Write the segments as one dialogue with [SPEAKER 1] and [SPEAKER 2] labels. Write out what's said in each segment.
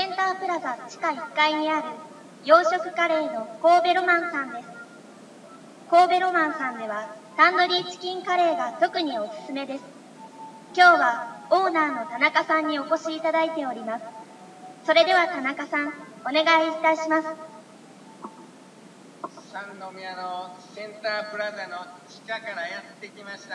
[SPEAKER 1] センタープラザ地下1階にある洋食カレーの神戸ロマンさんです。神戸ロマンさんではタンドリーチキンカレーが特におすすめです。今日はオーナーの田中さんにお越しいただいております。それでは田中さん、お願いいたします。
[SPEAKER 2] 三宮のセンタープラザの地下からやってきました。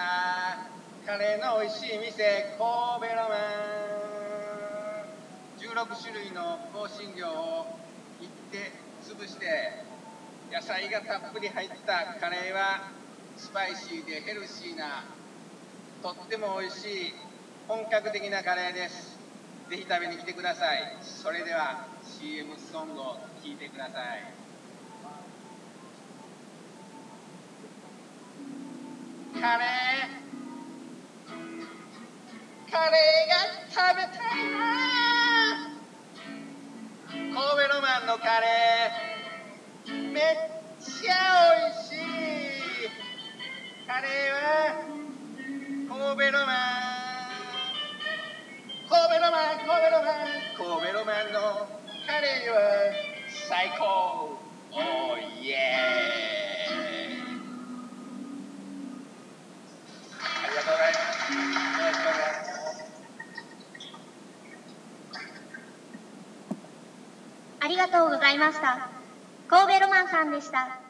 [SPEAKER 2] カレーの美味しい店、神戸ロマン。16種類の香辛料を切って潰して野菜がたっぷり入ったカレーはスパイシーでヘルシーなとっても美味しい本格的なカレーです。ぜひ食べに来てください。それでは CM ソングを聴いてください。カレーが食べたいな。神戸ロマンのカレーめっちゃ美味しい。カレーは神戸ロマン、神戸ロマン、神戸ロマン、神戸ロマンのカレーは最高。おーイエーイ。ありがとうございます。よろしくお願いします。
[SPEAKER 1] ありがとうございました。神戸ロマンさんでした。